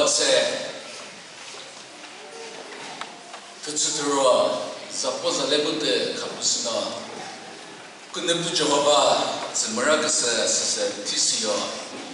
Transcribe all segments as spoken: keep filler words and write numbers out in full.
在他知道啥不是来不得，可不是呢。可能不知道吧？怎么那个是是是提示哟？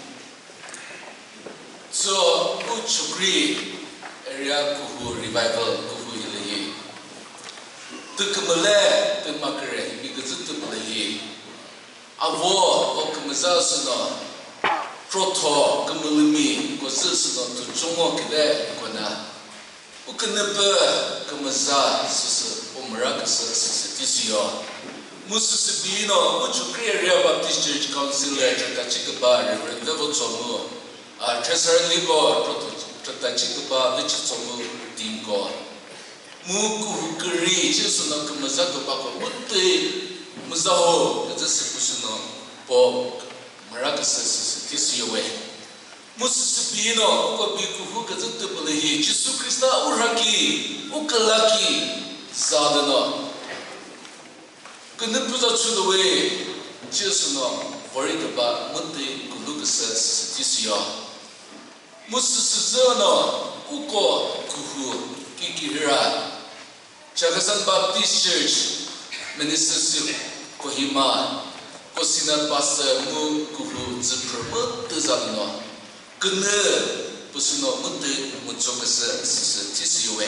做乌楚克 area 古湖 revival 古湖一类，这个么嘞？这么个人，一个字都不嘞。啊，我我可么啥是呢？说他可么里面，我是是呢，就中国给来过呢。我可能不可么啥，是是我们那个是是是提示哟。Mississippi no, which area Baptist Church Council at the Chicaba River, the Votomo, a Tresor Libo, the Chicaba, which is Somo, Dingo. Muku Kuri, Chisuno, Mazako Bako, Mutte, Muzaho, the Sepusuno, Bob, Maracas, this your way. Mississippi no, Ukabiku, Hukazutubali, Jisu Krista, Uraki, Ukalaki, Zadano. 可能不知道出的位，就是呢，玩一个吧，没得公路个是是就是要，没事是这呢，五个姑父给给人啊，这个是 Baptist Church Ministry 过去嘛，过去呢把是木姑父只 promote 得啥的呢，可能不是呢，没得没做个是是是就是有位。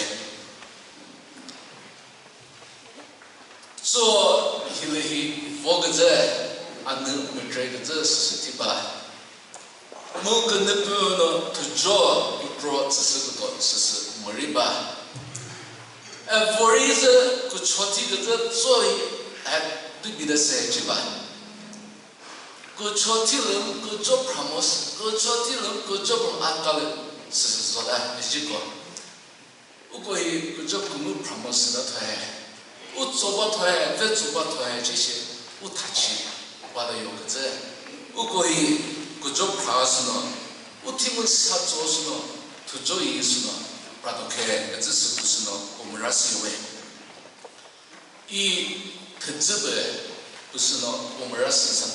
做一类佛个在，俺能没这个这是题吧？某个那边呢，他做不做只是个个是是没人吧？哎，佛人是个朝题个这做哎对比的谁去吧？个朝题人个做 promote， 个朝题人个做不安高了，是是说的没几个。我过去个做公路 promote 的台。 我做不出来，再做不出来这些，我他去，我都有个这，我可以各种爬是呢，我听我是他做是呢，他做也是呢，不然都开，这是不是呢？我们那是因为，一他这个不是呢，我们那是什么？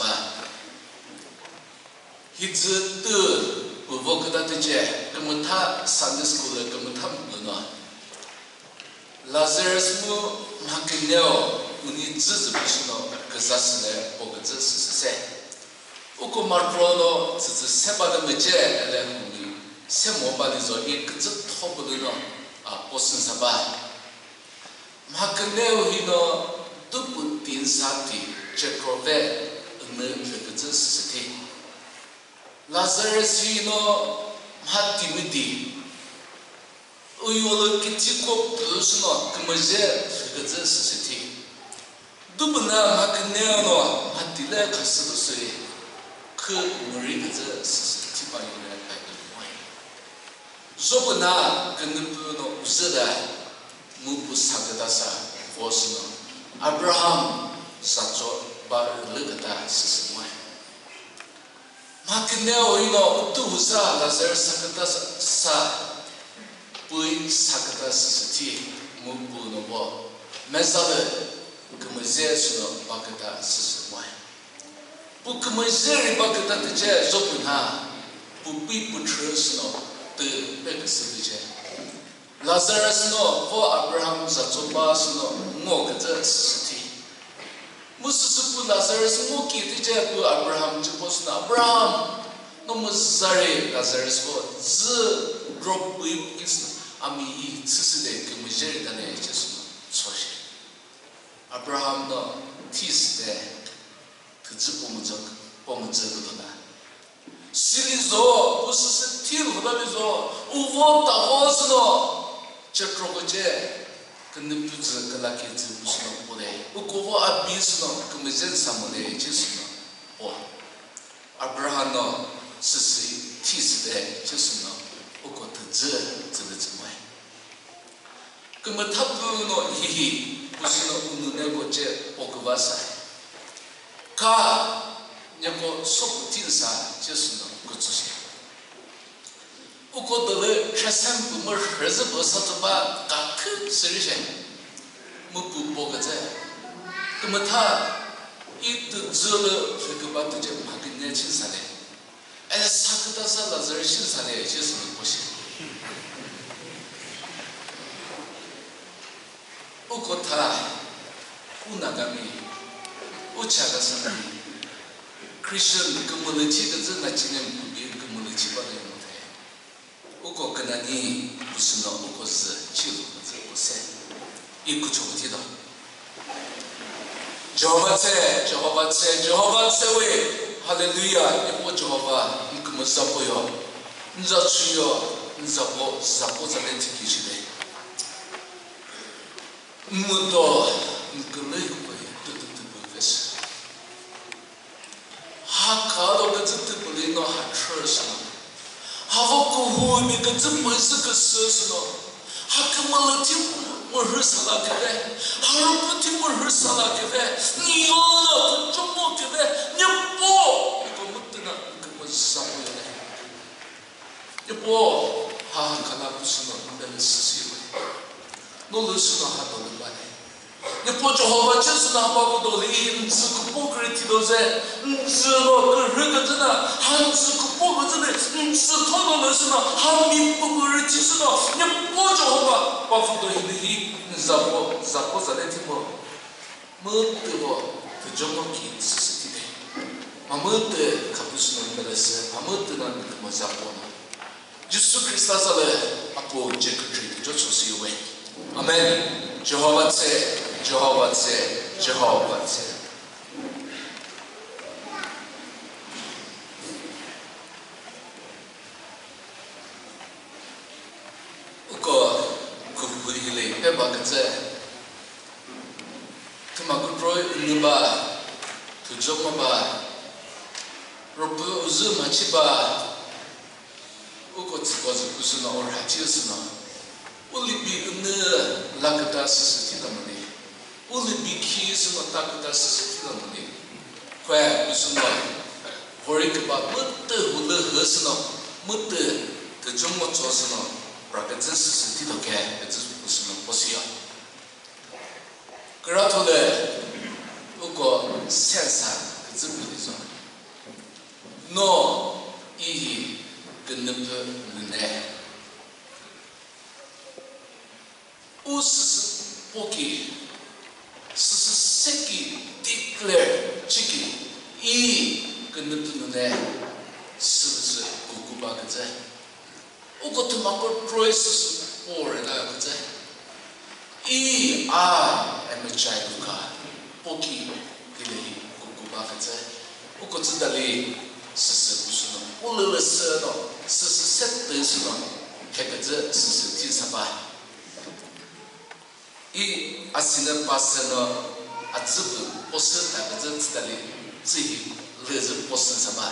一直都不不给他的讲，根本他上的 school 根本他不呢。 Lazarus 么，马克鸟，我你只是不是喏，可是是嘞，我个只是是噻。我个马克喏，只是三把的没接来红的，三毛把的做一个只掏不的喏，啊，不是什么。马克鸟伊喏，都不定啥的，这个呗，那那个只是是的。Lazarus 伊喏，马蒂没的。 我有了个几个不是呢，根本是这个这是事情，都不能还跟那样呢，还得来看是不是？可我认为这是是基本有来摆个关系。如果那跟那不呢不是的，我不是他个大啥，我是呢，亚伯拉罕啥做把那个大是什么？还跟那样我呢都是啊，那是啥个大啥啥？ 不啥个的事情，我不能说，没啥的，根本这是呢，把个的是什么？不根本这里把个的这做不他，不必不吃是呢，的那个是的这。拉萨尔是呢，和阿布拉罕是做吧是呢，我个这是事情。我是是不拉萨尔是我给的这不阿布拉罕就不是呢，阿布拉罕，那么是啥嘞？拉萨尔是说是 drop 不一是。 阿米伊此时的跟我们人的呢，就是错些。阿布拉罕呢，提示的，他只我们这个，我们这个的呢。心里说，不是是听不到的说，我打火是呢，这这个这，跟那不是跟那个这不是那不的，我过我阿比是呢，跟我们人什么的，就是呢，哇，阿布拉罕呢，是是提示的，就是呢，我觉得这这个怎么？ 那么他不呢，嘿嘿，不是呢，我们那个这包个瓦塞，他那个说不定啥，就是呢，个这些。我觉得嘞，这三不么儿子不啥子吧，刚去是的些，么不包个这，那么他一直做了这个吧，都叫马个年轻啥的，哎，啥个到啥了，这儿新啥的，就是呢不行。 乌国他乌那个米乌恰个什么 Christian community 个这那今年不比 community 吧的样子，乌国跟那你不是那乌国是基督个这不是，一个错不知道。Jehovah say, Jehovah say, Jehovah say we, Hallelujah. Ibu Jehovah, ibu Zapoyo, Nzachuyo, Nzapo, Zapo zalenti kishide. Mudo, Nkulei, Tututu, Hakado Gazitibulino had church. Havoku who make a zippo is a personal. Hakamalati. Rehearsal keve, haruputi rehearsal keve, niona pujomo keve, nyepo, iko mutna iko zapo yone. Nyepo, ha kala pusuno mbele sisi yone. No lusuno ha dole bane. Nyepo Jehovah Jesu na babu dole inzi kupokriti doze, inzi no kerega zena, hanzi kupokriti zena, inzi tono lusuno, hami pokriti suno, nyepo Jehovah. Bafudo hindi zapo zapo zaleti mo mute mo tujomo ki sisitide mamute kapusuno melese mamute na mo zapo na Yesu Christa zale apo jekutri jocho siwe Amen Jehovah tse Jehovah tse Jehovah tse Eba kece, tuma kutroi uniba, tujoma ba, robu uzu machiba, uko tiko zipusu na orhatius na, ulibi une lakata sisitila mani, ulibi kisu na takata sisitila mani, kwa usu na, horikaba mutte hule husu na, mutte tujoma chosu na, prakatse sisitila ke, etu 무슨 보시요. 그렇다래 우거 센사 그즈부리죠. 너 이 근능부는데 우스 보기 스스 새끼 declare 치기 이 근능부는데 스스 구구바 그제 우거 토마코 프로세스 오래다 그제 E I am a child of God. Poki kili kukuba kate. Uko tsindali sisi kusuno. Ulele seno sisi sette sino. Kekete sisi tisaba. E asina paseno azibu posen takete tsindali zihi leze posen saba.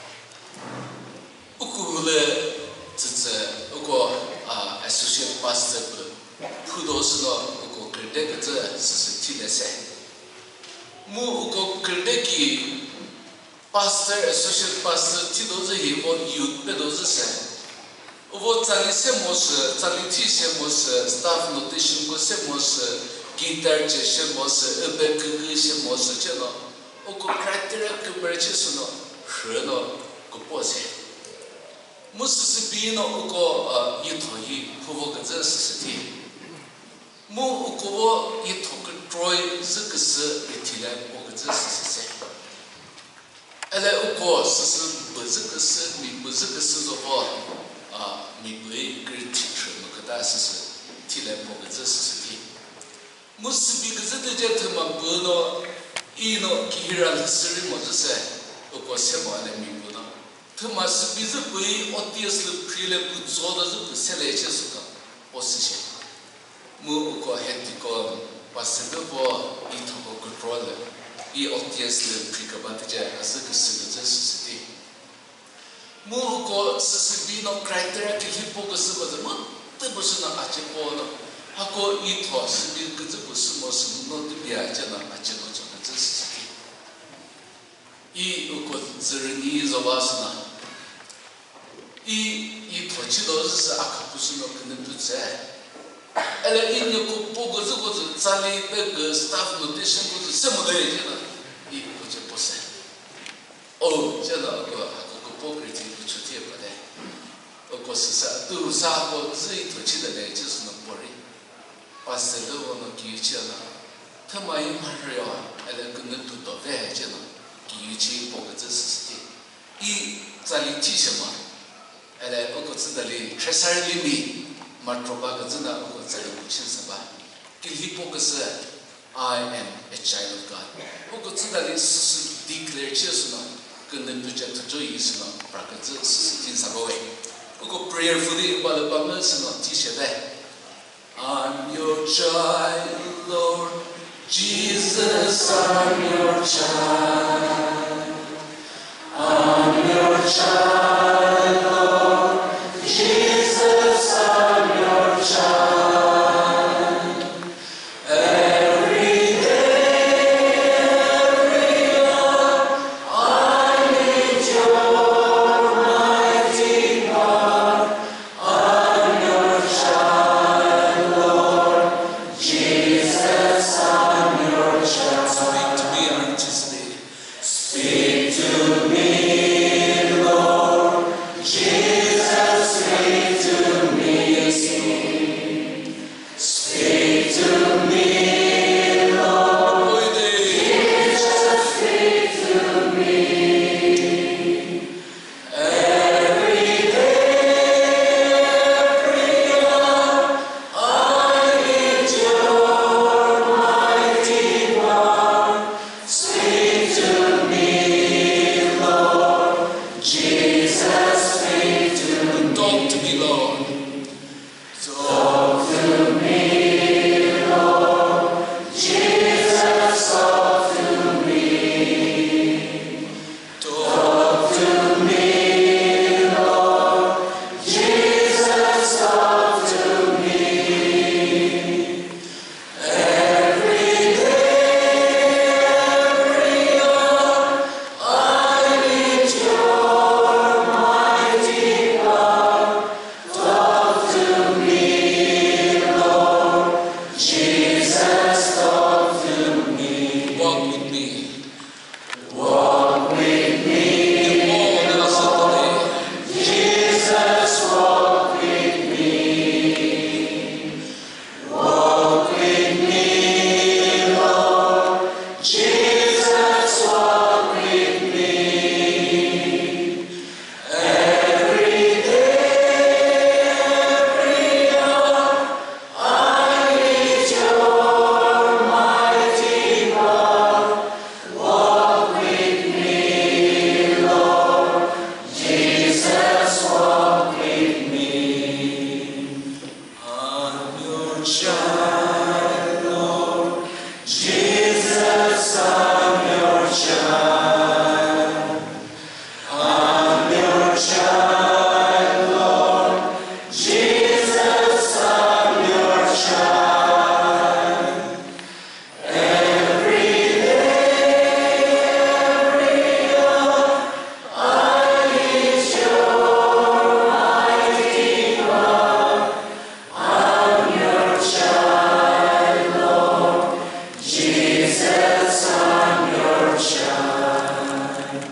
Uko ule tsitse uko associate pastor Pudosuno uko krede kete sisi lese. Mu uko krede ki pastor associate pastor ti doze hi wo youth pe doze se. Wo tsali se mos tsali ti se mos staff notation ko se mos guitar che se mos ebe ke se mos che no. Uko criteria ke berche suno sheno ko pose. Mu sisi bi no uko yitho hi puvo kete sisi ti. Mu ukowo itok Troy zikse itile okze sise. Ele uko sise buzikse mi buzikse zobo a mi bui critique mukada sise tile okze sise. Musibi gze de jetma buno ino kihira siri mozse uko semo ale mi buno. Tuma sibize bui odious prile buzoda zu seleche suka osise. Mu uko hetiko pasibebo itoko control i obviously prikabantje asik sigje siti mu uko sisibino criteria ke hipo gusbo mu te bosuna achepo no hako ito sibi gutsu bosmo no tibia jana acheno chona siti i uko zirni zobasna i ito chido sa akapusuno kende ele inyo ko pogo zugo zu tsali beg staff notation ko semole jena I ko je pose o jena ko ko pokriti ko chutie pade o ko sa tu sa ko zi to chi de ne just no pori pastor ono kichi na thamai maryo ele kunna tu to ve chena kichi pokatse sisti I zali chi shema ele oko tsdali tresarli mi matroba gazna oko zali kuchin saba kilhi pokase I am a child of God oko tsdali declare chesna kunna tu chat to isna prakatse sisti sabawe oko prayerfully balabama sna chi shebe I'm your child, Lord Jesus, I'm your child. I'm your child, Lord Jesus, I'm your child. Every day, every hour, I need your mighty power. I'm your child. Speak to me earnestly. Speak to me, Lord Jesus. Speak to me. Speak to me, Lord Jesus. Speak to me. Every day, every hour, I need your mighty power. Speak to me, Lord Jesus. Speak to me. Talk to me, Lord. Talk to me, Lord Jesus. Talk to me. Talk to me, Lord Jesus. Talk to me. Every day, every hour, I need your mighty power. Talk to me, Lord Jesus. Talk to me. Walk with me. Walk with me. Jesus, walk with me. Walk with me, Lord Jesus, walk with me. Every day, every hour, I need your mighty power. Walk with me, Lord Jesus, walk with me. I'm your child, Lord Jesus, I'm your child. I'm your child, Lord Jesus, I'm your child. Every day, every hour, I need your mighty power. I'm your child, Lord Jesus, I'm your child.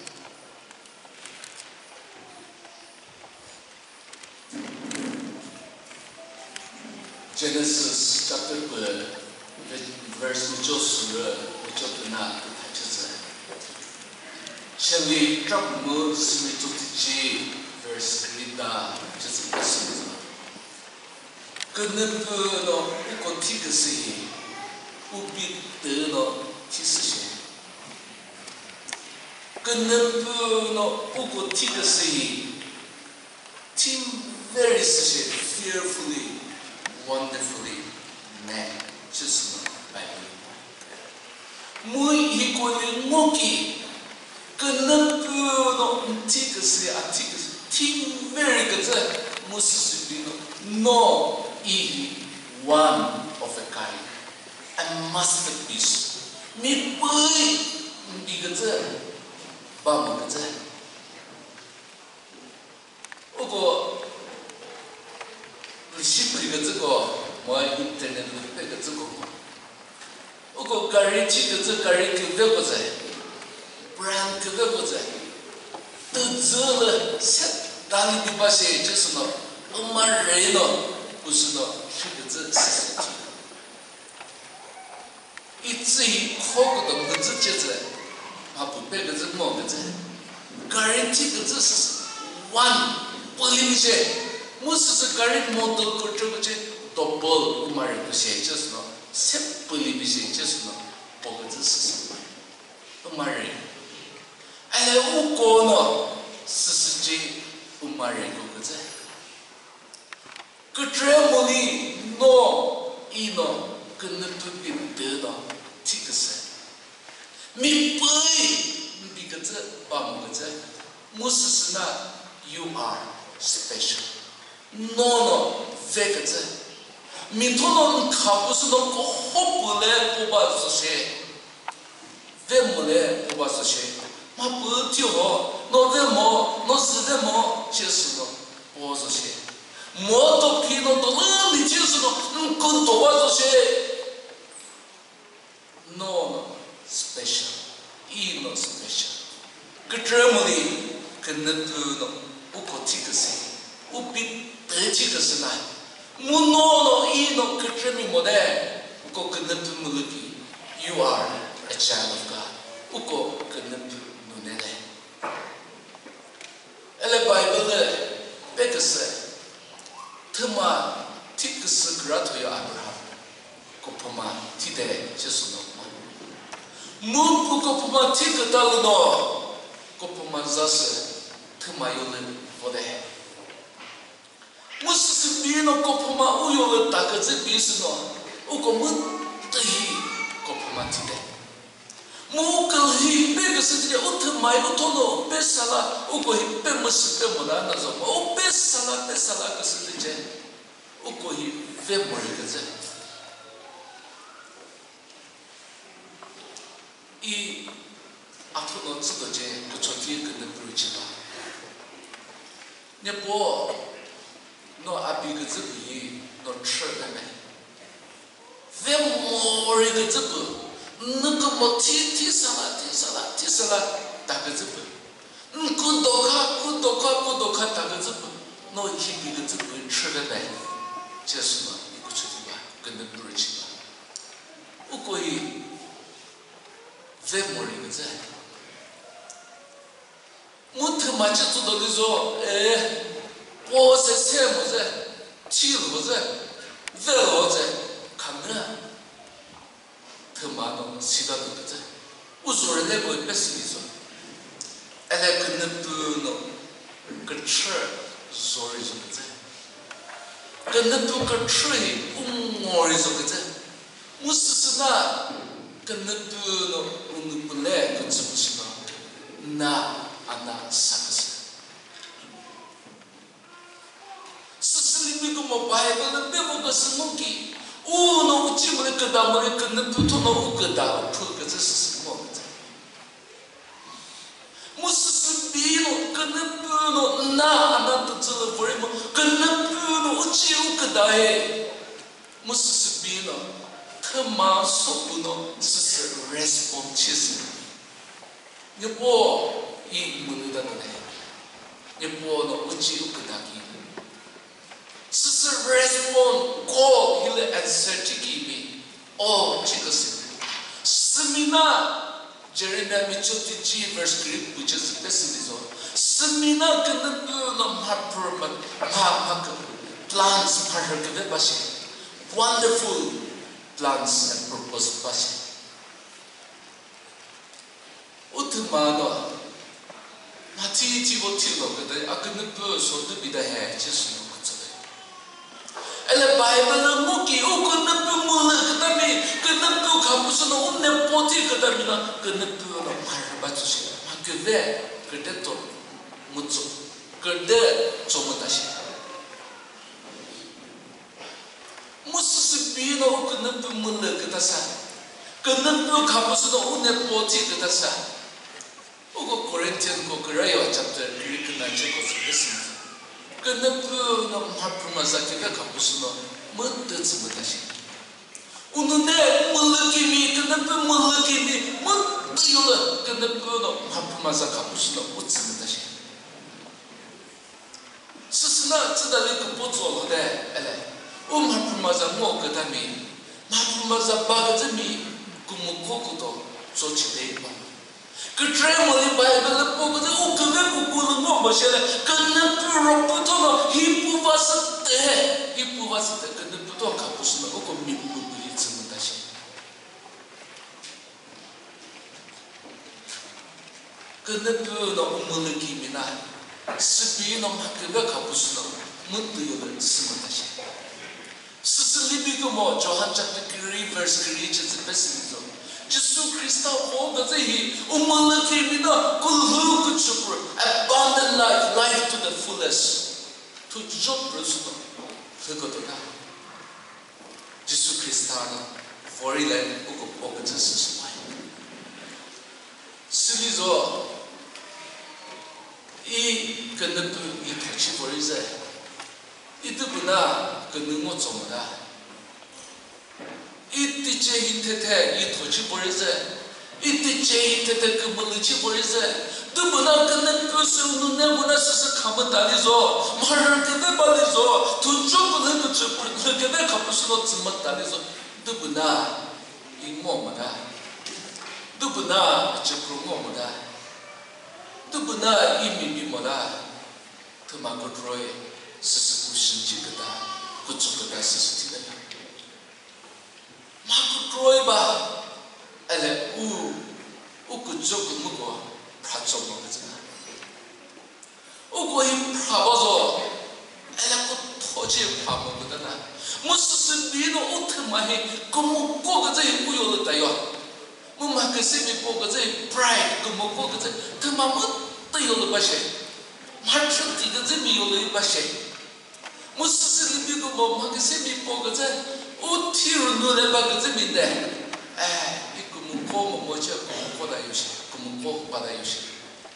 Genesis chapter one, verse九十，我就跟那就是前面专门是为做的几 verse 里的，就是个什么？跟那个呢，不过提个事情，不必得了提事情。跟那个呢，不过提个事情，听 very 事情 fearfully, wonderfully made， 就是呢，拜拜。每一个人我给跟那个呢，提个事啊，提个事，听 very 个字，我是属于呢 ，no。is one of a kind, a masterpiece. Me boy, me kata, bama kata. Ogo, receipt kata ko, moi internet pe kata ko. Ogo gari chi kata gari kata ko zai, brand kata ko zai. Tu zula set dani di basi just no, umar reno. 不是呢，是个这事情。 自己考个的个字节子，啊不背个字么个字 ，guarantee 个字是 one 不离不些，我是是 guarantee 么都个这个这 double 嘛人不些，就是喏，十不离不些，就是喏，不个字是什么？嘛人，哎来五个喏，是是这嘛人个个字，个这么哩喏，一喏，跟那不比得到。这个是，米背，米个字，把么个字，我是是那 ，you are special，no no， 这个字，米头那卡不是那个好不来不把这些，这么来不把这些，嘛不听好，那这么，那是这么，就是那不这些，莫都皮那都那你就是那，嗯，更多把这些。No, no, special. E no special. Que Germany can not do no. Uko tikasi. Ubi the tikasi na. Mu no no e no que Germany mode. Uko can not do mulaki. You are a child of God. Uko can not do no nene. Ele Bible le. Bekase. Tama tikasi grato ya Abraham. Kopama tide jesuno. Mu ko puma tik dal no ko puma zase thma yo le bode mu su bi no ko puma u yo le ta ka ze bi su no u ko mu te hi ko puma ti de mu ka hi be ka se je u thma yo to no be sala u ko hi be mu su be mo na na zo o be sala be sala ka se je u ko hi ve mo ri ka ze 이 앞으로 너도 제 그 저기에 근데 부르지마. 내 뭐, 너 아비 그 집이 너吃的没? 왜 머리 그 집이 너그 뭐 티티살라 티살라 티살라 다그 집이 응 구독하 구독하 구독하 다그 집이 너 힘이 그 집이 吃的没? 제수마 이거 저기가 근데 부르지마. 우거이 왜 모르는 거지? 못해 맞지 또 그래서 에 뭐세 세 뭐세 치료 뭐세 왜 어제 가면 더 많은 시간도 그지? 우주를 내고 뺐으니서 애가 근데 또 그쳐 소리 좀 그지? 근데 또 그쳐이 umor이서 그지? 무스스나 근데 또 오늘 본래 그 집으시나 나 안나 사그스 스스님이 그뭐 바이블은 빼보고 쓰는기 우너 우찌물에 그다물에 근데 또너 우그다 그그 스스 뭐 무스스 비노 근데 또너 나 안나 또 들어 버리면 근데 또너 우찌 우그다해 무스스 비노 마 속으로 스스로 레스폰치스. 여보 이 문으다네. 여보는 어찌 웃그다기. 스스로 레스폰 고 힐레 안서티기비. 어 지그스. 스미나 제레미야 미초티지 verse three which is specific. 스미나 그는 그는 마프르만 마마그 plans 파르그베 바시. Wonderful. Plans and purpose passion. Utumano, mati tivo tilo kete akne pe sotu bida hai jesu no kutsade. Ele Bible muki ukne pe mula kete mi kene pe kapusu no unne poti kete mi na kene pe no marba tusi. Makeve kete to mutsu kete chomutashi. 무슨 비너 그는 분문을 그다사 그는 또 가부스도 운에 보지 그다사 오고 고렌티안 고 그래요 챕터 그리크 나체고 쓰겠습니다 그는 또는 하프마사 기가 가부스도 못듯이 못하시 오늘내 물느낌이 그는 또 물느낌이 못뜨요 그는 또는 하프마사 가부스도 못습니다시 스스나 지달리 그 보조로데 엘레 오 마프마자 뭐 그다음에 마프마자 바가즈미 그 뭐고도 조치돼 봐. 그 드라마의 바이블을 보고도 오 그게 고고는 거 뭐시래? 그는 프로부터는 히프바스 때 히프바스 때 그는 부터 가보시는 거 미국이 있으면 다시. 그는 그 너무 물리기미나 스피너 학교가 가보시는 문득을 쓰면 다시. 스슬리비고 뭐 조한 chapter three verse three just specific. Jesus Christ 보고 이 umulakimina kulhu kuchupur abundant life life to the fullest to job personal 그것도다 Jesus Christ는 foreign 우고 보고 just smile 스리조 이 근데 이 같이 버리자 이때보다 그 능모 좀다 이때 제히테테 이 토치 버리세 이때 제히테테 그 멀리치 버리세 너무나 끝난 것을 눈에보나 스스 가면 다니서 말을 그대 발리서 돈 조금은 그 조금 그렇게 갚으시고 정말 다니서 너무나 이 뭐뭐다 너무나 저그런 뭐뭐다 너무나 이 미미뭐다 그 막고 들어에 스스 구신지그다 그쪽그다 스스 티다 마크 크로이바 엘레 우 우그쪽 그무고 프라쪽 먹잖아. 우고이 프라바서 엘레 그 토지 파먹거든나. 무슨 비노 오트마히 그무고 그제 우요다요. 무마그 세미 보고제 프라이드 그무고 그제 그마무 떠요를 바셰. 마트티 그제 미요를 바셰. 무슨 비고 뭐마그 세미 보고제 오티로 눈에 박으지 민데 에 이거 무고 뭐죠 무고다 요시 그 무고 받아 요시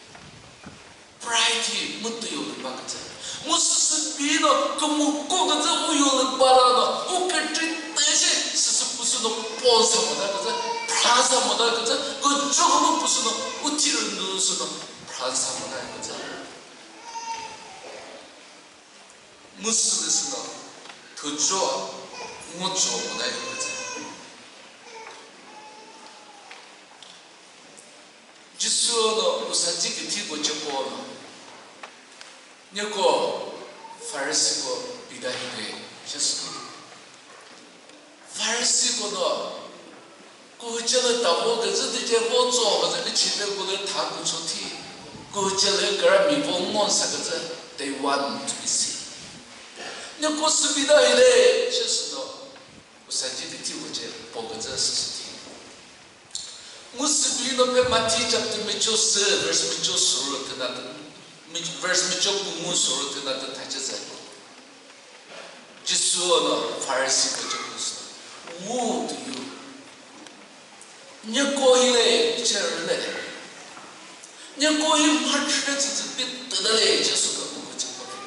프라이티 무트요를 박으지 무슨 비노 그 무고 그저 우요를 받아도 우케트 대신 스스 무슨 보사보다 그저 프라사보다 그저 그 조금 무슨 오티로 눈수도 프라사보다 그저 무슨 무슨 더 좋아 못 좋아보다 이거지. 지수도 우사지기 티고 접고 녀고 파르시고 비다히게 셨어. 파르시고도 그저는 다보 그저 이제 못 좋아서 그 집에고를 다 그초티 그저는 그런 미봉몬 사그저 they want to be seen. 녀고 스비다히래 셨어. 우사지기 티고제 보고저 스스티. 무스비노 페 마티 잡트 미초스 verse 미초스로 드나드 verse 미초스 무스로 드나드 타체자. 지수어너 파르시고 적었어. 우드유. 녀고이래 저르네. 녀고이 마트르지 빛들래 지수가 보고저.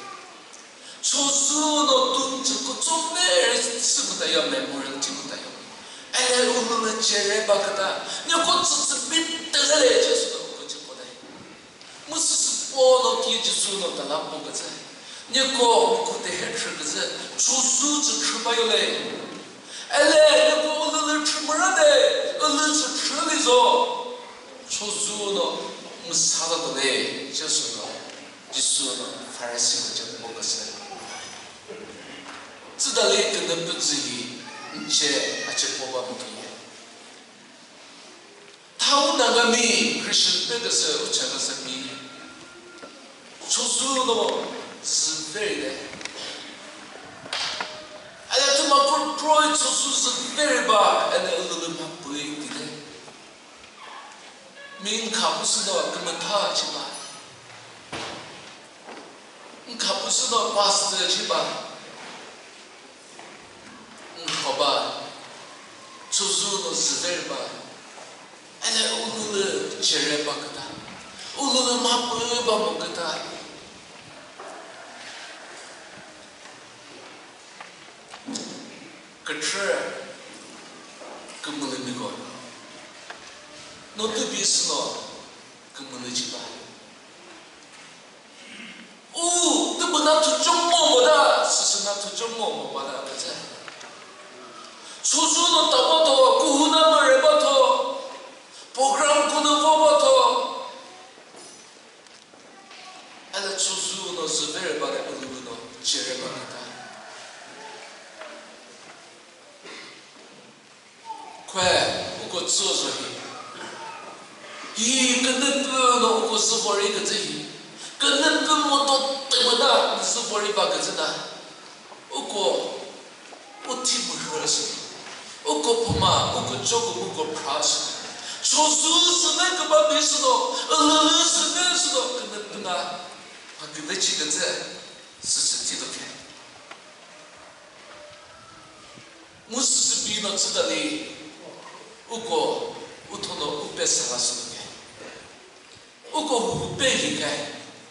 초수노 둔지고 좀내 쓰고다 야 메모를 찍고다요. 엘레 우르르 제레바가다 녀고 츠츠 빛들래 지수가 보고저보다. 무스스 보노 기지수노 달라보고자. 녀고 그때 해트르거자 초수지 크바요래. 엘레 녀고 우르르 트머라데 우르르 트르리조 초수노 무사다도래 지수가 지수노 파르시고 적보고자. 知道嘞，可能不至于，且而且波波不同。他那个米，可是那个时候全都是米，出书的是非的。哎呀，这么不不出书是非吧？哎，那那那么不一定的。民看不是的，根本他去吧。你看不是的，巴士的去吧。 好吧，出书的是非吧？哎呀，乌鲁的接人吧个他，乌鲁的马不吧么个他。可是，根本没搞。那对比是呢，根本没去吧。哦，那不那土中么么的，是是那土中么么么的，不是。 초수도 따봐도 구나무 레바도 program kuno voboto ala chusu no severe bare ulu no chere banata kwe uko zozo hi hi kene pu no uko sufori ke zi kene pu mo to temada sufori ba ke zida uko uti mu hresu uko poma uko jogo uko pras chusu sene ke ba bisu no ala sene su no kene pu na Hakikachi ke zi sisi ti do ke musu bi no tsudali uko utono upe salasu ke uko upe hikai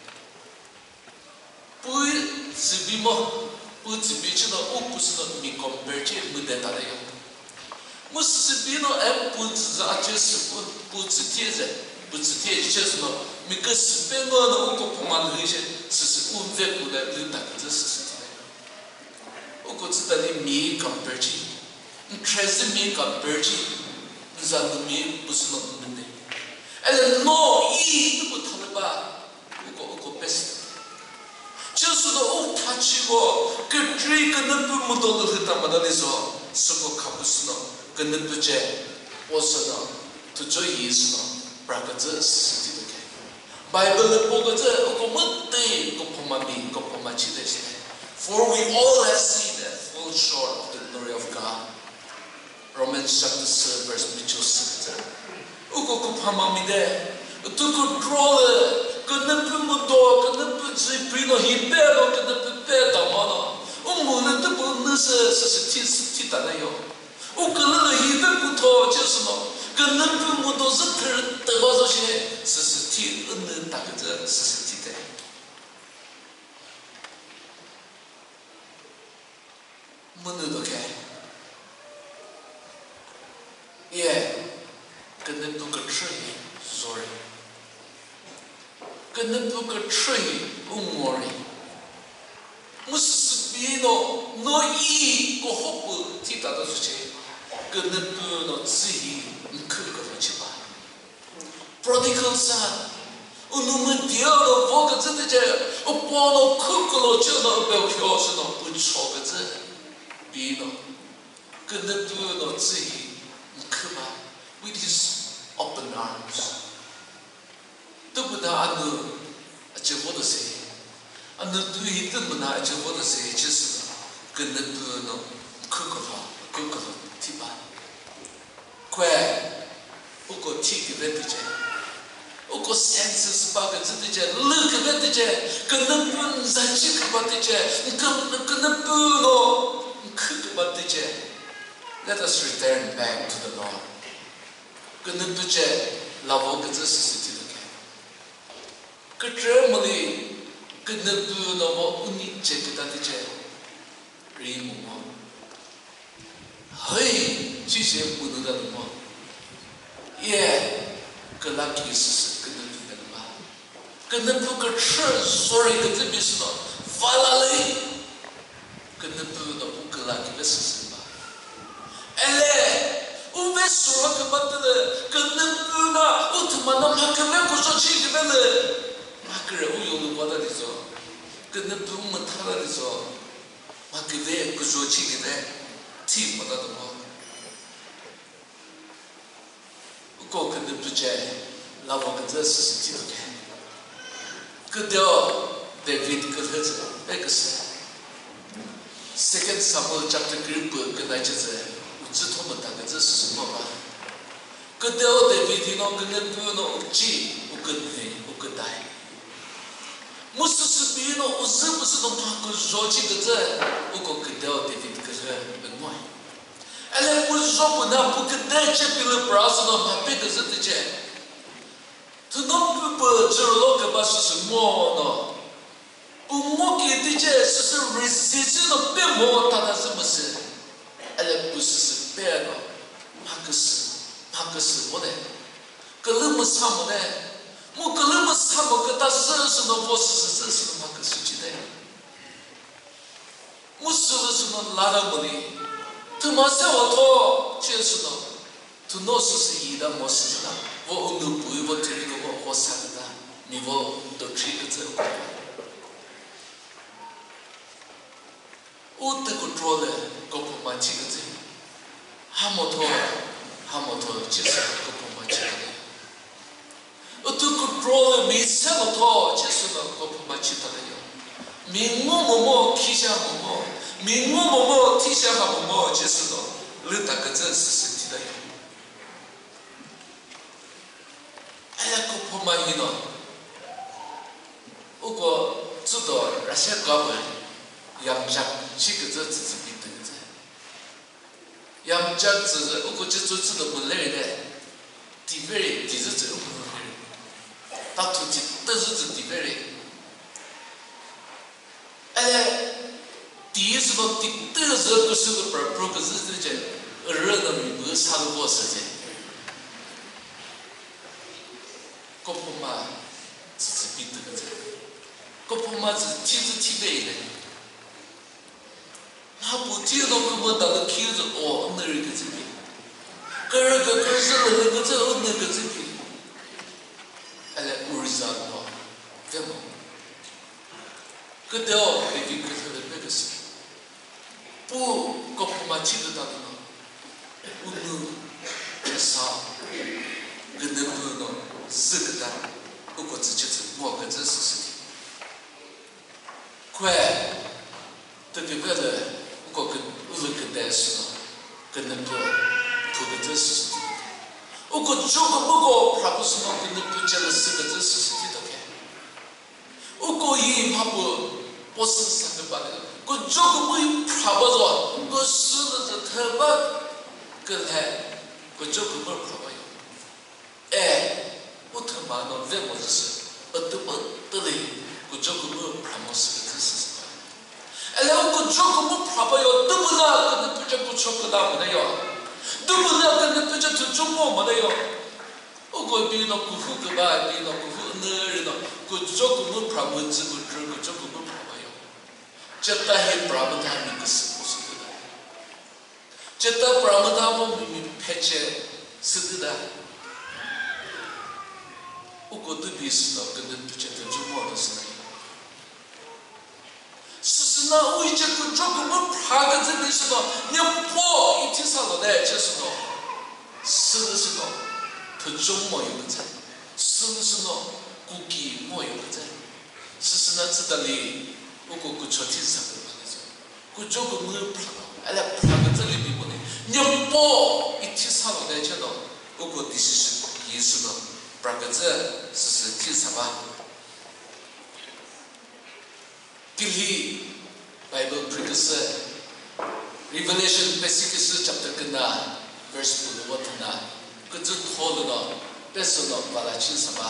pui zibimo pui zibichi no upu sino mi komperche mude tadayo musu zibino e pui zache su pui zitieze pui zitieze chesu no mi ke sipengo no uko puman rishe sisi unve kude linda kaze sisi tadayo uko tsudali mi komperche Trezi mi komperche Zandumi busno mende. Elle no i tu butalba uko uko best. Just no o tachigo ke tree ke nabu mudol hita madanizo suko kapusno ke nabu je osano to joy is no prakazes titoke. Bible pogaze uko mutte ko pomami ko pomachi desi. For we all have seen that fall short of the glory of God. Romans chapter seven verse six. Uko kupamamide, tuku trole, kena pumudo, kena putri prino hibero, kena pepeta mana. Umune tepu nese sesi ti tana yo. Ukele hibe kuto jesno, kena pumudo zeker tebazo she sesi ti ene takete sesi ti te. Mune doke. Yeah, kena buka tree, sorry. Kena buka tree, umori. Musibino no i ko hopu tita da suche. Kena bu no zihi mkuko no chiba. Prodigal son, unume dio no voga zite upono kukulo chino belkyo no uchoga zi. Bino, kena bu no zihi. With his open arms. Tubuda anu achevoda se. Anu dui tumuna achevoda se chesu. Kena puno kukulo kukulo tiba. Kwe uko tiki vetije. Uko senses baga zitije. Look vetije. Kena pun zachik batije. Kena puno kuku batije. Let us return back to the Lord. Kena tuje lavo kaza sisi tidoke. Katre mali kena tu no mo uni chekita tije rimu mo. Hai chise munu da mo. Ye kelaki sisi kena tu da ma. Kena tu katre sorry kaza bisno falali kena tu no kelaki sisi. Elle, où est ce que maintenant que ne peut pas, où tu m'as pas que même que je suis que même, malgré où il y a le droit de dire, que ne peut me traiter de dire, malgré que je suis que même, tu m'as pas de moi. Ou quoi que ne peut pas, la voix que c'est c'est ok. Que dehors, David que fait, mais que c'est. Second Samuel chapter three, que n'a-t-il知道我们大概这是什么吧？可得我的每天我跟人不能无记，无跟黑，无跟呆。我是是别人，我是不是能把个说起个这？我讲可得我的每天个是很坏。哎，来不是说不那不跟呆这边的不是能把别个是的这，他能不不知道个把是什么呢？不我给的这是是 resist 的别莫他那什么事？哎，来不是是。别个，怕个死，怕个死不的，个那么惨不的，我个那么惨不个，他生生的我是是真是的怕个死去的，我是不是能拉到不的，他妈小我拖，就是的， to know是一的模式的，我能不我这个我我啥的，你我都吃个这个。我这个做的个不嘛几个字，哈摩托哈摩托就是个不嘛几个的。我这个做的没什么托，就是个个不嘛几个的哟。明么么么提下么么，明么么么提下么么，就是个，你大概这是实际的哟。哎呀，个不嘛一呢，我个知道那些搞本。杨家这个这只是比这个这，杨家只是我估计做知道不来的，地方人地是这种不来，他土地都是这地方人，哎，第一是说地都是不是个本不可是这些热的没有啥的过时间，国婆嘛只是比这个这，国婆嘛是体是体白的。他不记得根本到了听着哦，那人个这边，个人个个是那个这那个这边，哎来乌日上哦，对吗？个条那边个他的那个是，不搞不嘛记得到的呢，乌鲁这啥，个那不呢是个的，不过这就是我个这是事情，快，这个个的。我跟我是跟代是呢，跟那个土个这是事情，我跟这个不过，他不是呢跟那个讲的是个这是事情的看，我跟伊他不不是三个八的，跟这个不他不说，我是那是特别跟他，跟这个不他不有，哎，我他妈的为么子是，我都不得嘞，跟这个不他们是个这是。哎，我跟这个不怕不要，都不能跟那不叫不错个大没得要，都不能跟那不叫做中国没得要。我跟别人辜负个吧，别人辜负那人呢，跟这个不怕没子不知，跟这个不怕不要。这大黑不让他们个是不是的？这大不让他们明明拍起是的。我跟对比是呢，跟那不叫做中国的是呢。事实呢，我已经跟这个我爬个这边是呢，你跑一天上了来就是呢，是的是呢，他中没有个在，是的是呢，估计没有个在，事实呢，知道哩，我个个昨天上个嘛那种，我这个我爬，哎呀爬个这里面不呢，你跑一天上了来就呢，我个的是意思呢，爬个这是是天上吧。Pilih Bible precursor Revelation basic chapter kena verse puluh watna kejut hol no peso no bala chin sama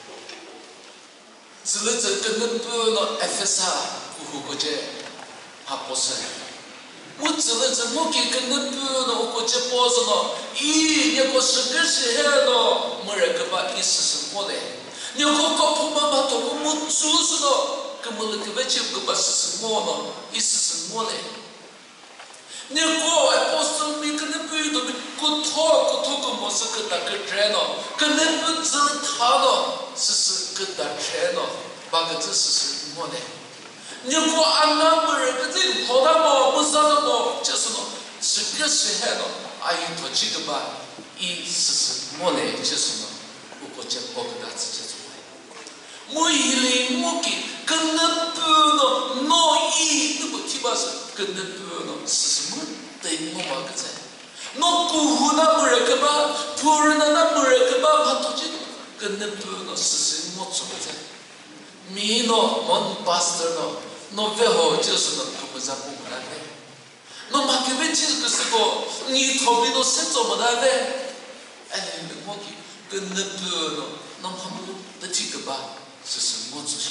sele je kenen pu no efesa ku ko je apose mu sele je mo ki kenen pu no ko je pos no i ne ko se ge se he no mo re ka ba i se se mo le ne ko ko pu ma ba to mo su su no que me lo que ve che que passa se mono isso se mole ne ko apostol mi que ne pu do ko to ko to ko mo se que ta que treno que ne pu zele ta no se se que ta treno ba que这是是mole ne ko anna mo re que这好的mo不啥的mo就是no是个是还no ai to chi que ba i se se mole就是no 我国家包个大自己做我以来我给跟那不呢，那一那个提拔是跟那不呢，是什么？对我嘛个在，那姑父那么人个吧，仆人那那么人个吧，他都觉得跟那不呢，是什么做个在？米呢，我巴斯的呢，那最后就是呢，可不是不不来的，那嘛个问题个是个，你逃避到谁做不来的？哎，你我给跟那不呢，那他们的这个吧。是什么东西？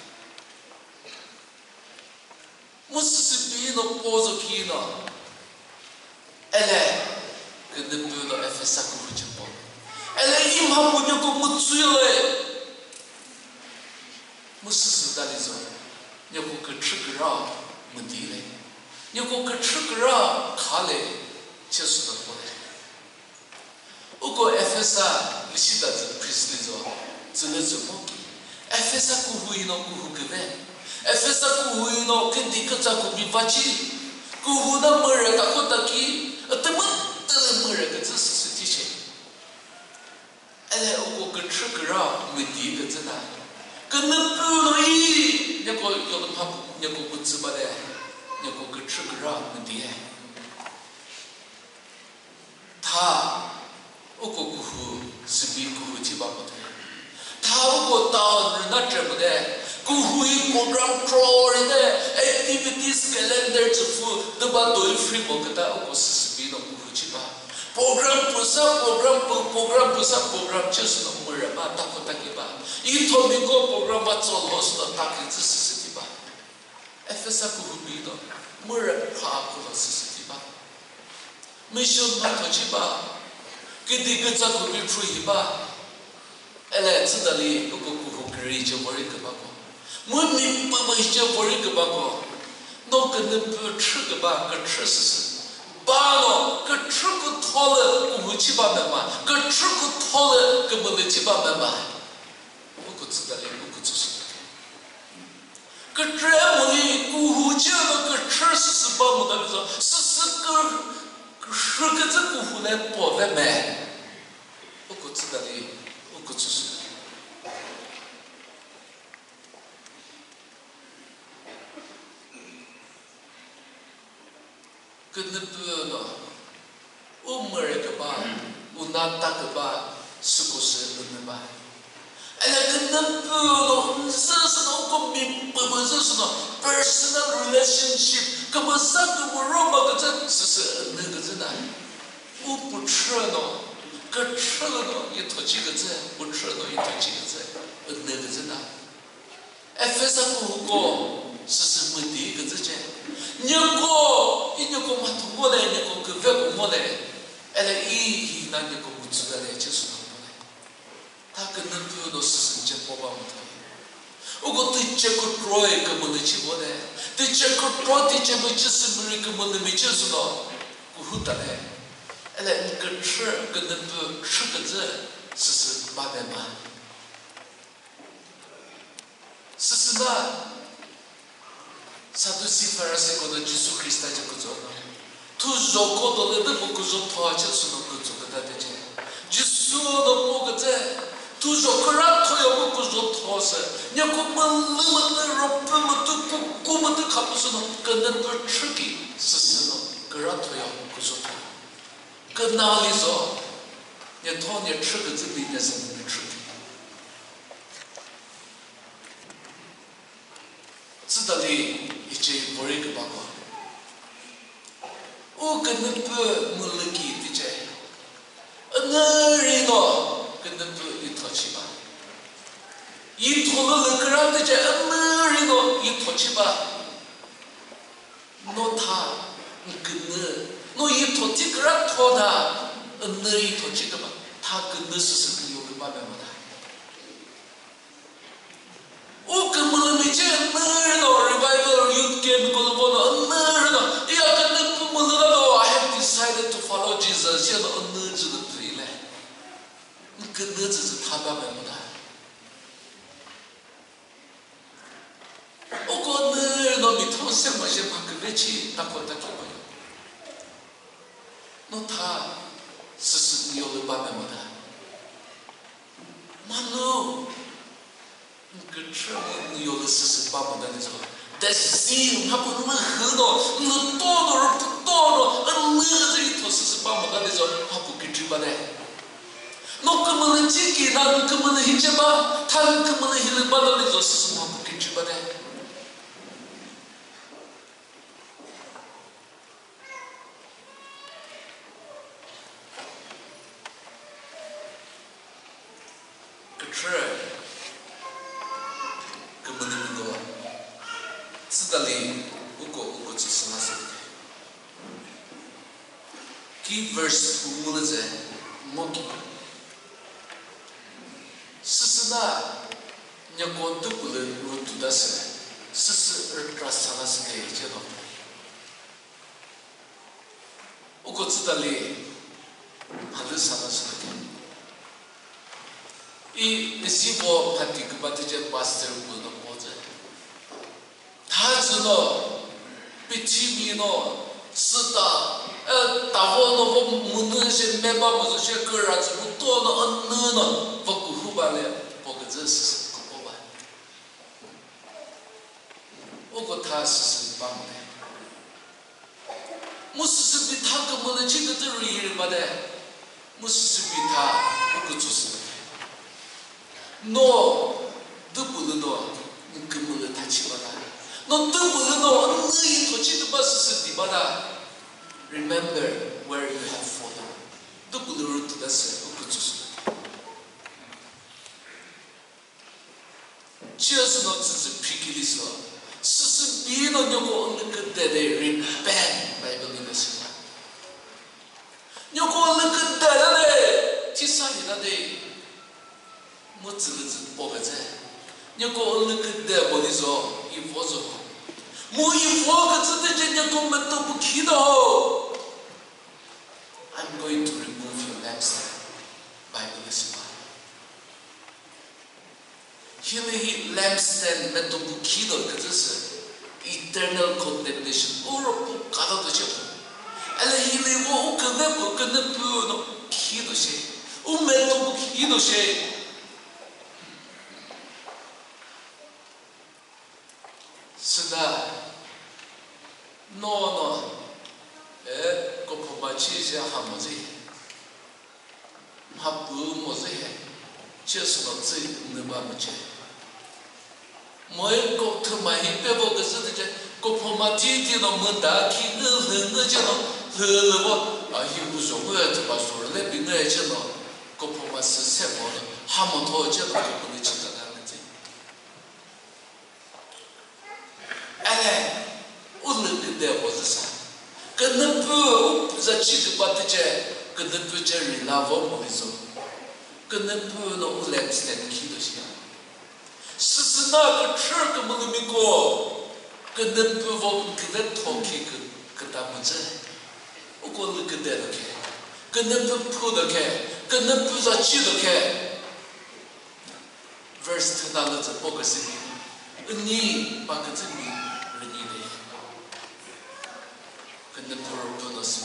我是是别人包着皮呢，哎嘞，跟那别人哎非啥个不讲包，哎嘞，伊嘛不讲个我追嘞，我是是哪里说？你个个吃个肉没得嘞，你个个吃个肉卡嘞，就是那过来。 如果 Ephesus 你晓得这 Christ 做，只能怎么？Ephesus 古会喏古会个呗 ，Ephesus 古会喏跟第个咋古米发起，古会那么人打过打起，呃，怎么得了么人个这是实际些？哎，如果个吃个肉没第个真的，跟那不容易，那个有的怕那个不知道的，那个个吃个肉没第。他如果古会是比古会七八不对。他如果到日那这么的，古会 program pro 的 activities calendar 之父，都把对 framework 的如果是是比那古会去吧 ，program 不是 program 不 program 不是 program 就是那么人嘛，打不打给吧？一套美国 program 把做老师的打给这是实际吧 ？F S 古会比的，没人爬过了是实际吧？没想到他去吧，给这个咋古会出去吧？哎来，知道哩，如果古户个人已经玩一个吧个，我明白我已经玩一个吧个，那个那不吃个吧，个吃是是，把喏，个吃个套了，古户七八万嘛，个吃个套了，个么来七八万嘛，我可知道哩，我可知道。个这么哩，古户叫那个吃是是把么的说，是是个个十个这古户来包外卖，我可知道哩。不知是，跟那不呢，我们那个吧，我那大个吧，是不是那吧？哎呀，跟那不呢，这是那个明白不？这是那 personal relationship，根本三个我肉嘛，个这是是那个真的，我不吃呢。个吃了呢，一头几个字；不吃了呢，一头几个字。呃，那个字呢？哎，非常不过，是什么第一个字啫？你个，你个嘛通过来，你个个外国过来，哎来一一那你个不知道来就是通过来。他跟那不都是神经宝宝么头？如果对这个 dry 根本没去过的，对这个 dry 对这个就是没根本没接触到，不会的嘞。哎来，你个吃跟那不吃个字，是是八百嘛？是是那，啥都西方人是讲的耶稣基督这个做的，他绕过到那那不个做他就是那个做个的的啫。耶稣那不个在，他绕过来他要不个做他是，你个么那么那绕不么都不过么都看不出那跟那不吃的，是是那个让他要不个做他。跟哪里说？你讨你吃个这里那是你吃的，知道哩，一直不一个八卦。我跟那不没了给的这，那人喏跟那不一套去吧，一套了那个人的这，那人喏一套去吧，那他你跟那。那一头这个人拖他，那一头这个吧，他跟那是什么有个办法吗？我根本没见那人哦 ，revival youth camp 嗰度嗰那人哦，哎呀，跟那不么那个 I have decided to follow Jesus， 现在那只的对嘞，你跟那只是他办法吗？我讲那人哦，你头先嘛先把个来去，打过打过没有？那他是是有了办法吗？妈no，那个车你有了是是办法的那种，但是心他不能喝到，那多多人不多了，那这一头是是办法的那种，他不给知吧的。那根本能接给他，根本能一接吧，他根本能一能办到那种是是他不给知吧的。是，根本就不多。知道哩，不过不过只是那什么。Key verse 不么的在，么记。事实那，你讲都不能我读的是，事实而抓啥那是的，知道。不过知道哩，还是啥那是的。 几波他这个把这些 pastor 不能活着，他知道被提名了，是的，呃，大伙那我们那些没把我这些个人怎么多了嗯呢呢，不顾后半了，不过这是不过吧，我觉他是是帮的，我是是比他跟我的这个这人也没得，我是是比他我个做事。no 都不能喏，你根本就他起不来。no 都不能喏，你一头起都把事实的把它 remember where you have fallen， 都不能认得的事，我不做事。就是喏，只是 picky 的时候，事实别喏，你我那个带的 repent， 来不那个什么，你我那个带的嘞，提啥的的。我只能是报个在，你讲那个的我的说一佛说，我一佛个字的人家根本都不看到。I'm going to remove your lampstand， Bible 是吧？因为 lampstand 那都不看到，可是是 eternal condemnation， 我若不看到的就，哎，因为我我跟那不跟那不能看到些，我们都不看到些。是的 ，no no， 哎，个婆婆去些还么子，还不么子嘿，就是那这能办不起。每个他妈一百多个是的这，个婆婆天天那么大气，我我我就那呵我，啊，有时候我就把说来比我就那，个婆婆是什么的，还么多就那就不能吃的。哎，我那个的我是啥？跟那不不是几个把这些，跟那不这人拉我们的时候，跟那不那我来不是来看到些。是是那个车跟我们没过，跟那不我们跟那讨开个跟他们这，我讲那个带了开，跟那不破的开，跟那不是记的开。verse 他那个这报个什么？你把个这里。跟那不儿不能是，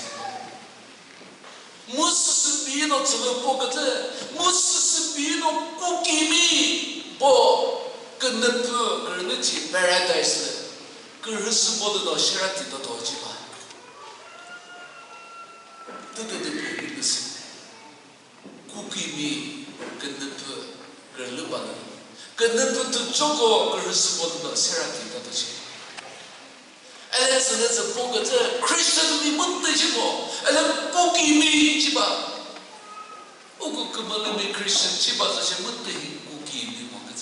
我是是别人怎么报个这，我是是别人不给你，不跟那不跟那去 paradise， 跟人是报得到现在得到多少吧？都都都别人的是，不给你跟那不跟人办的，跟那不都中国跟人是报得到现在得到多少？哎，只能是报个这 Christian 你们对什么？哎，不给你是吧？我讲根本没 Christian 是吧？这些没对不给你么个这？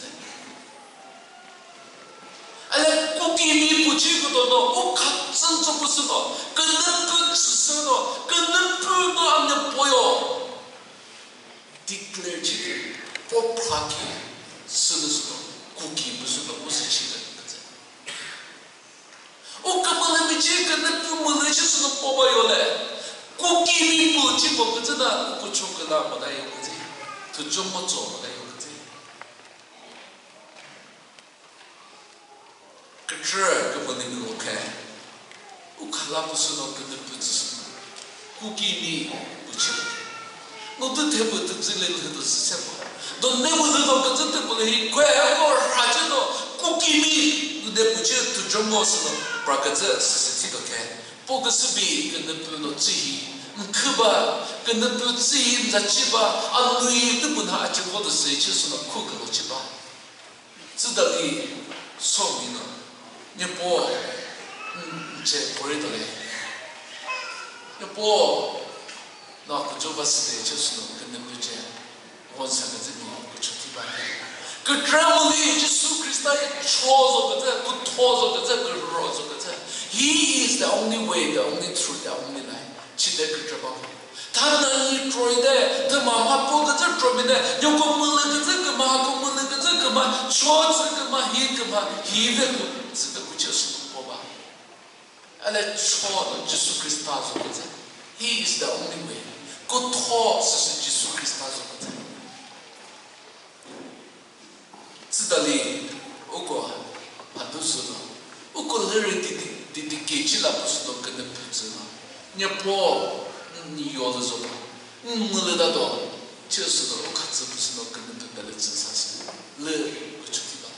哎，不给你不去个多喏，我看真做不是喏，跟那不只是喏，跟那不喏俺的朋友 declare 这个不 party 是的是喏，不给不是喏，不是这个。我根本还没见过那不么那些是那宝宝有嘞，我给你不去不个真的，我穷个那没得有个这，他怎么做没得有个这，可是根本那个我看，我看那不是那跟那不只是，我给你不去，我都听不懂这类的都是什么，都那不知道跟这都不能一块，我啥子都我给你。那不就都中国是了，把个这是是这个看，不过是比跟那不能注意，你去吧，跟那不注意你再去吧，啊，你都不能而且我的事就是那苦个了去吧，知道你说明了，你不，嗯，这不认得嘞，你不，那个做把事的就是那跟那不这，我三个这里不出地方。个这么的，耶稣基督也戳着个这，不拖着个这，个绕着个这。He is the only way, the only truth, the only life。去那个这帮，他那里做的，他妈妈不个这做没的，有个么那个这个嘛，个么那个这个嘛，说这个嘛，一个嘛，一个个，这个不就是我吧？哎来戳的，耶稣基督说个这 ，He is the only way。个拖是是耶稣基督说个这。 你不你有的说吧，你没了的多，就是的，我看这不是那根本的来自啥是，了不出的吧？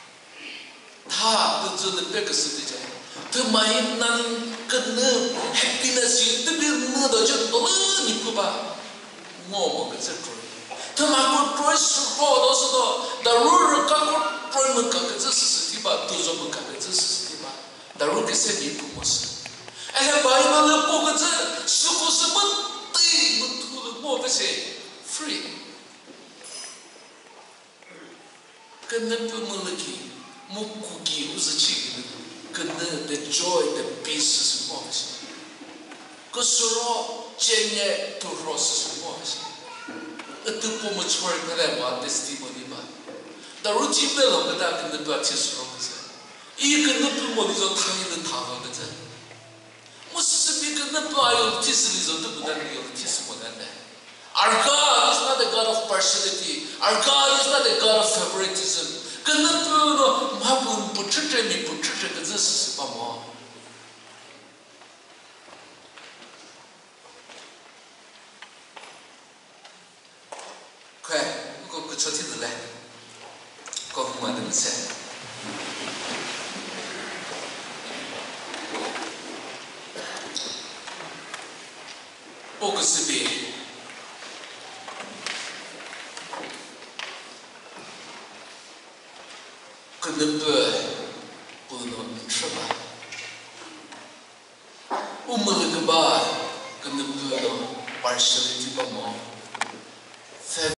他的这的别个是的在，他买能跟那 happiness 特别没的就多了你不吧？我们个这主。他妈个追是报道是的，但如果刚个追么个个这是实体吧，都说么个个这是实体吧，但如果是你不么是，哎呀，把一个人报个这，是不是么对么图的我不是 free， 跟那不么了去，么估计不是去跟那 the joy the peace 是么不是，个时候今年都说是什么不是。itu pun macam mana buat testimoni bah. Daru cipta loh kita kena buat sesuatu saja. Ia kena pun mau dijual tangi dan tangan saja. Mesti sebi kena buat ayat tis dijual tu bukan ayat tis bukan dah. Our God is not a God of partiality. Our God is not a God of favoritism. Kena pun mahu pucuk ni pucuk kerja sesuatu mau.说起来，搞不完的么事。不过是的，可能不不能吃吧。我们那个吧，可能不能玩手机吧嘛。